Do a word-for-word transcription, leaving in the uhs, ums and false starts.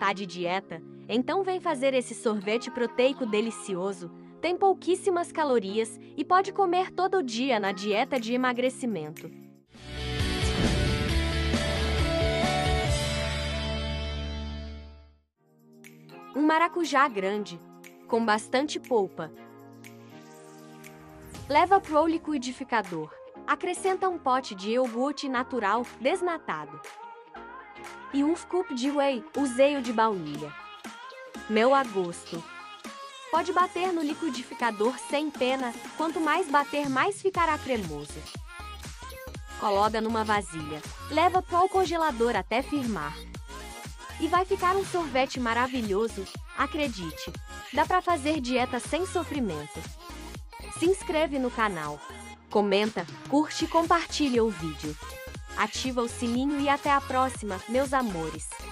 Tá de dieta? Então vem fazer esse sorvete proteico delicioso. Tem pouquíssimas calorias e pode comer todo dia na dieta de emagrecimento. Um maracujá grande, com bastante polpa. Leva pro liquidificador. Acrescenta um pote de iogurte natural desnatado e um scoop de whey, usei o de baunilha. Mel a gosto. Pode bater no liquidificador sem pena, quanto mais bater mais ficará cremoso. Coloca numa vasilha, leva pro congelador até firmar. E vai ficar um sorvete maravilhoso, acredite. Dá pra fazer dieta sem sofrimento. Se inscreve no canal. Comenta, curte e compartilha o vídeo. Ativa o sininho e até a próxima, meus amores!